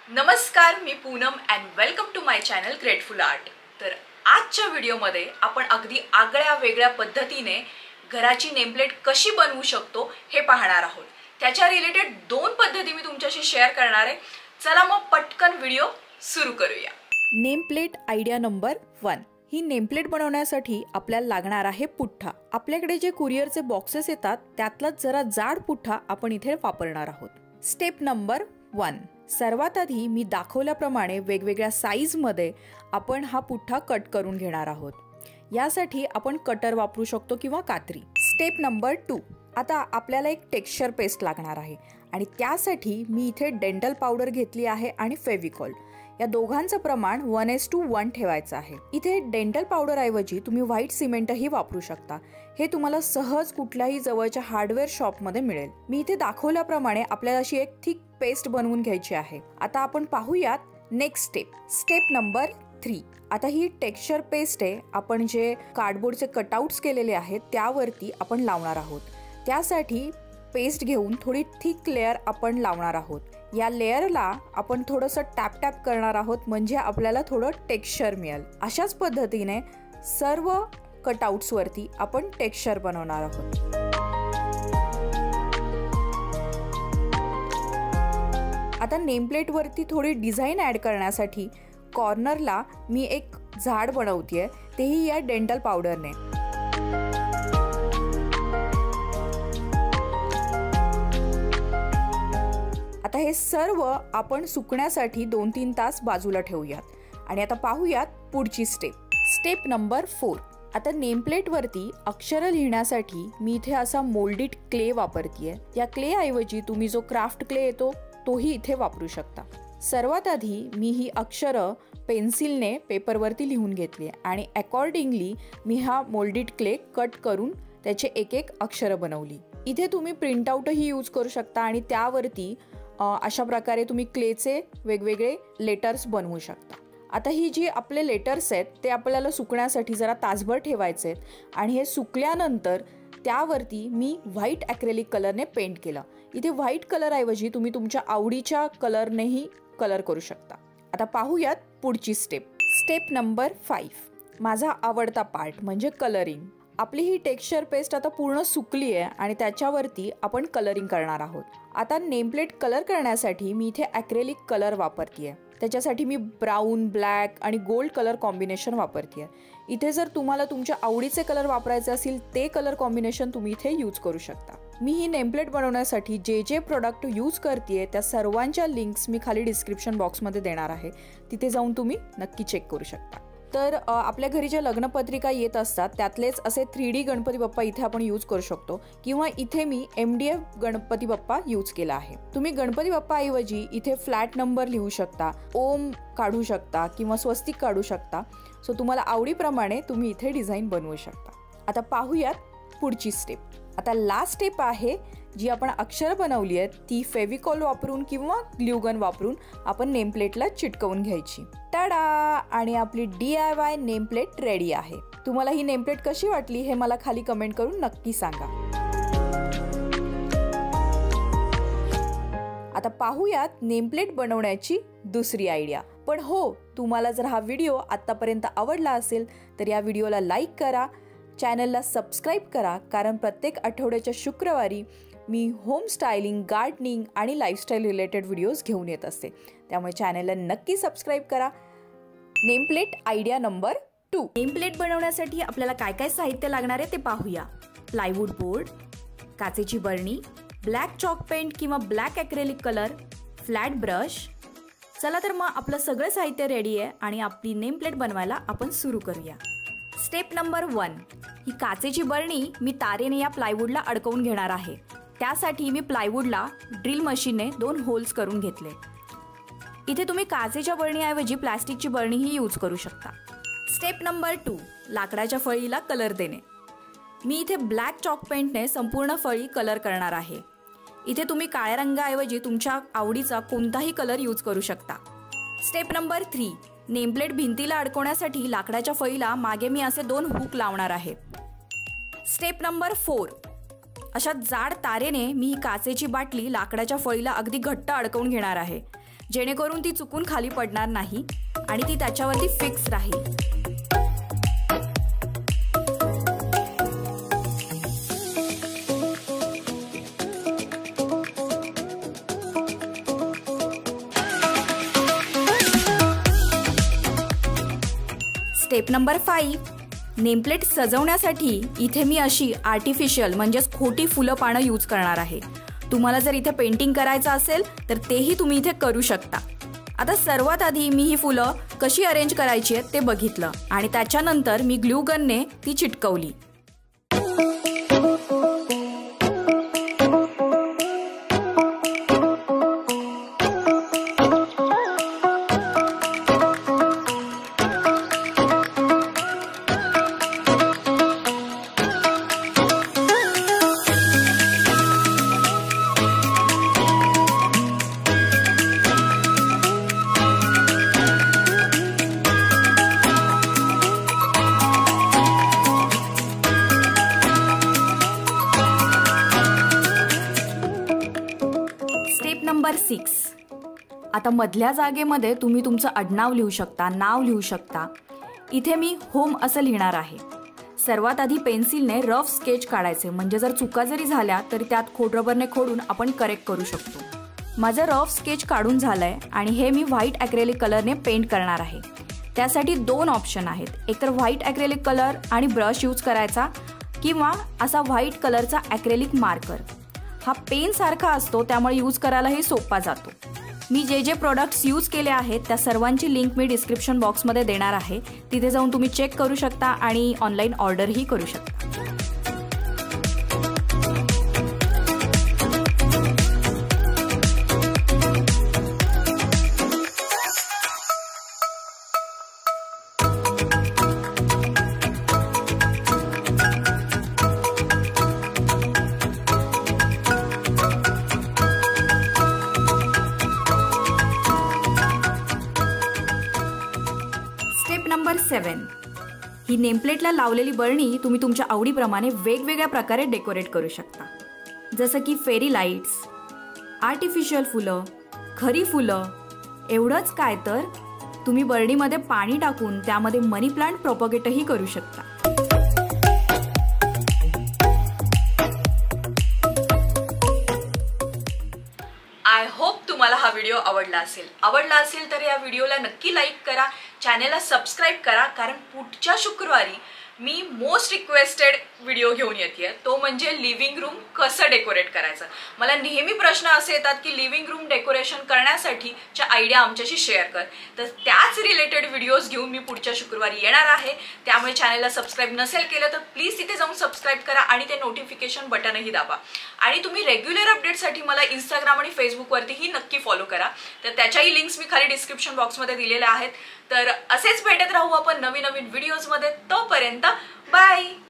नमस्कार, मी Poonam and welcome to my channel Grateful Art. तर आजच्या व्हिडिओमध्ये आपण अगदी आगळ्या वेगळ्या पद्धतीने घराची नेमप्लेट कशी बनवू शकतो हे पाहणार आहोत। त्याच्या रिलेटेड दोन पद्धती मी तुमच्याशी शेअर करणार आहे। चला मग पटकन व्हिडिओ सुरू करूया। Nameplate idea number 1। ही नेमप्लेट बनवण्यासाठी आपल्याला लागणार आहे पुठ्ठा। आपल्याकडे जे कुरिअरचे बॉक्सेस येतात त्यातलाच जरा जाड पुठ्ठा आपण इथे वापरणार आहोत। Step number 1। सर्वात आधी मी दाखवल्याप्रमाणे वेगवेगळ्या साइज मध्ये आपण हा पुठ्ठा कट करून घेणार आहोत। यासाठी आपण कटर वापरू शकतो किंवा कात्री। Step number 2। आता आपल्याला एक टेक्स्चर पेस्ट लागणार आहे आणि त्यासाठी मी इथे डेंटल पावडर घेतली आहे आणि फेविकॉल। या दोघांचं प्रमाण 1:1 ठेवायचं आहे। इथे डेंटल पावडर ऐवजी तुम्ही व्हाईट सिमेंटही वापरू शकता। हे तुम्हाला सहज कुठल्याही जवळच्या हार्डवेअर शॉप मध्ये मिळेल। मी इथे दाखवल्याप्रमाणे आपल्याला अशी एक थिक पेस्ट बनवून घ्यायची आहे। आता आपण पाहूयात नेक्स्ट स्टेप। Step number 3। आता ही टेक्स्चर पेस्ट आहे, आपण जे कार्डबोर्डचे कटआउट्स केलेले आहेत त्यावरती आपण लावणार आहोत। त्यासाठी पेस्ट घेऊन थोडी थिक लेयर आपण लावणार आहोत। या लेयरला आपण थोडंसं टॅप टॅप करणार आहोत, म्हणजे आपल्याला थोडं टेक्स्चर मिळेल। अशाच पद्धतीने सर्व कटआउट्स वरती आपण टेक्स्चर बनवणार आहोत। आता नेमप्लेट वरती थोडी डिझाईन ऍड करण्यासाठी कॉर्नरला मी एक झाड बनवतेय, तेही या डेंटल पावडरने। आता हे सर्व आपण सुकण्यासाठी 2-3 तास बाजूला ठेवूयात आणि आता पाहूयात पुढची स्टेप। Step number 4। आता नेमप्लेट वरती अक्षर लिहिण्यासाठी मी इथे असा मोल्डेड क्ले वापरतेय। या क्ले ऐवजी तुम्ही जो क्राफ्ट क्ले येतो तोही इथे वापरू शकता। सर्वात आधी मी ही अक्षर पेन्सिलने पेपरवरती लिहून घेतली आणि अकॉर्डिंगली मी हा मोल्डेड क्ले कट करून त्याचे एक एक अक्षर बनवली। इथे तुम्ही प्रिंट आउटही यूज करू शकता आणि त्यावरती अशा प्रकारे तुम्ही क्लेचे वेगवेगळे लेटर्स बनवू शकता। आता ही जी आपले लेटर्स आहेत ते आपल्याला सुकण्यासाठी जरा तासभर ठेवायचे आहेत आणि हे सुकल्यानंतर त्यावरती मी व्हाईट ॲक्रेलिक कलरने पेंट केलं। इथे व्हाईट कलर ऐवजी तुम्ही तुमच्या आवडीच्या कलरनेही कलर करू शकता। आता पाहूयात पुढची स्टेप। Step number 5। माझा आवडता पार्ट म्हणजे कलरिंग। आपली ही टेक्स्चर पेस्ट आता पूर्ण सुकली आहे आणि त्याच्यावरती आपण कलरिंग करणार आहोत। आता नेमप्लेट कलर करण्यासाठी मी इथे ॲक्रेलिक कलर वापरतेय। त्याच्यासाठी मी ब्राऊन, ब्लॅक आणि गोल्ड कलर कॉम्बिनेशन वापरतेय। इथे जर तुम्हाला तुमच्या आवडीचे कलर वापरायचे असतील ते कलर कॉम्बिनेशन तुम्ही इथे यूज करू शकता। मी ही नेमप्लेट बनवण्यासाठी जे प्रोडक्ट यूज करतेय त्या सर्वांच्या लिंक्स मी खाली डिस्क्रिप्शन बॉक्समध्ये देणार आहे, तिथे जाऊन तुम्ही नक्की चेक करू शकता। तर आपल्या घरी ज्या लग्नपत्रिका येत असतात त्यातलेच असे 3D गणपती बाप्पा इथे आपण यूज करू शकतो, किंवा इथे मी MDF गणपती बाप्पा यूज केला आहे। तुम्ही गणपती बाप्पा ऐवजी इथे फ्लॅट नंबर लिहू शकता, ओम काढू शकता किंवा स्वस्तिक काढू शकता। सो तुम्हाला आवडीप्रमाणे तुम्ही इथे डिझाईन बनवू शकता। आता पाहूयात पुढची स्टेप। आता लास्ट स्टेप आहे जी आपण अक्षर बनवली आहेत ती फेविकॉल वापरून किंवा ग्लू गन वापरून आपण नेमप्लेटला चिटकवून घ्यायची। टाडा! आणि आपली DIY नेमप्लेट रेडी आहे। तुम्हाला ही नेमप्लेट कशी वाटली हे मला खाली कमेंट करून नक्की सांगा। आता पाहूयात नेमप्लेट बनवण्याची दुसरी आयडिया। पण हो, तुम्हाला जर हा व्हिडिओ आतापर्यंत आवडला असेल तर या व्हिडिओला लाईक करा, चॅनलला सबस्क्राईब करा, कारण प्रत्येक आठवड्याच्या शुक्रवारी मी होम स्टायलिंग, गार्डनिंग आणि लाईफस्टाईल रिलेटेड व्हिडिओज घेऊन येत असते। त्यामुळे चॅनलला नक्की सबस्क्राईब करा। Nameplate idea number 2। नेमप्लेट बनवण्यासाठी आपल्याला काय काय साहित्य लागणार आहे ते पाहूया। प्लायवूड बोर्ड, काचेची बरणी, ब्लॅक चॉक पेंट किंवा black acrylic colour, flat brush. चला तर मग आपलं सगळं साहित्य रेडी आहे आणि आपली नेमप्लेट बनवायला आपण सुरू करूया। Step number 1। ही काचेची बरणी मी तारेने या प्लायवूडला अडकवून घेणार आहे। त्यासाठी मी प्लायवूडला ड्रिल मशीनने 2 होल्स करून घेतले। इथे तुम्ही काचेच्या बरणीऐवजी प्लास्टिकची बरणीही यूज करू शकता। Step number 2। लाकडाच्या फळीला कलर देणे। मी इथे ब्लॅक चॉक पेंटने संपूर्ण फळी कलर करणार आहे। इथे तुम्ही काळ्या रंगाऐवजी तुमच्या आवडीचा कोणताही कलर यूज करू शकता। Step number 3। नेमप्लेट भिंतीला अडकवण्यासाठी लाकडाच्या फळीला मागे मी असे 2 हुक लावणार आहे। Step number 4। अशा जाड तारेने मी ही काचेची बाटली लाकडाच्या फळीला अगदी घट्ट अडकवून घेणार आहे। जेणेकरून ती चुकून खाली पडणार नाही आणि ती त्याच्यावरती फिक्स राहील. स्टेप नंबर 5, नेमप्लेट सजवण्यासाठी इथे मी अशी आर्टिफिशियल म्हणजेच खोटी फुलं पानं यूज करणार आहे. तुम्हाला जर इथे पेंटिंग करायचं असेल तर तेही तुम्ही इथे करू शकता. आता सर्वात आधी मी ही फुलं कशी अरेंज करायची आहेत ते बघितलं आणि त्याच्यानंतर मी ग्लू गनने ती चिटकवली. नंबर 6, आता मधल्या जागेमध्ये तुम्ही तुमचं आडनाव लिहू शकता, नाव लिहू शकता. इथे मी होम असं लिहिणार आहे. सर्वात आधी पेन्सिलने रफ स्केच काढायचे, म्हणजे जर चुका जरी झाल्या तरी त्यात खोडरबरने खोडून आपण करेक्ट करू शकतो. माझं रफ स्केच काढून झालंय आणि हे मी व्हाईट ॲक्रेलिक कलरने पेंट करणार आहे. त्यासाठी 2 ऑप्शन आहेत, एकतर व्हाईट ॲक्रेलिक कलर आणि ब्रश यूज करायचा किंवा असा व्हाईट कलरचा ॲक्रेलिक मार्कर. हा पेन सारखा असतो त्यामुळे यूज करायलाही सोपा जातो. मी जे प्रोडक्ट्स यूज केले आहेत त्या सर्वांची लिंक मी डिस्क्रिप्शन बॉक्समध्ये देणार आहे. तिथे जाऊन तुम्ही चेक करू शकता आणि ऑनलाईन ऑर्डरही करू शकता. स्टेप नंबर 7, ही नेमप्लेटला लावलेली बरणी तुम्ही तुमच्या आवडीप्रमाणे वेगवेगळ्या प्रकारे डेकोरेट करू शकता. जसं की फेरी लाईट्स, आर्टिफिशियल फुलं, खरी फुलं. एवढंच काय तर तुम्ही बरणीमध्ये पाणी टाकून त्यामध्ये मनी प्लांट प्रोपगेटही करू शकता. आय होप तुम्हाला हा व्हिडिओ आवडला असेल तर या व्हिडिओला नक्की लाईक करा, चॅनेलला सबस्क्राईब करा, कारण पुढच्या शुक्रवारी मी मोस्ट रिक्वेस्टेड व्हिडिओ घेऊन येते, तो म्हणजे लिव्हिंग रूम कसं डेकोरेट करायचं. मला नेहमी प्रश्न असे येतात की लिव्हिंग रूम डेकोरेशन करण्यासाठीच्या आयडिया आमच्याशी शेअर कर. तर त्याच रिलेटेड व्हिडिओज घेऊन मी पुढच्या शुक्रवारी येणार आहे. त्यामुळे चॅनेलला सबस्क्राईब नसेल केलं तर प्लीज तिथे जाऊन सबस्क्राईब करा आणि ते नोटिफिकेशन बटनही दाबा. आणि तुम्ही रेग्युलर अपडेटसाठी मला इंस्टाग्राम आणि फेसबुकवरतीही नक्की फॉलो करा. तर त्याच्याही लिंक्स मी खाली डिस्क्रिप्शन बॉक्समध्ये दिलेल्या आहेत. तर असेच भेटत राहू आपण नवीन व्हिडिओजमध्ये. तोपर्यंत बाय.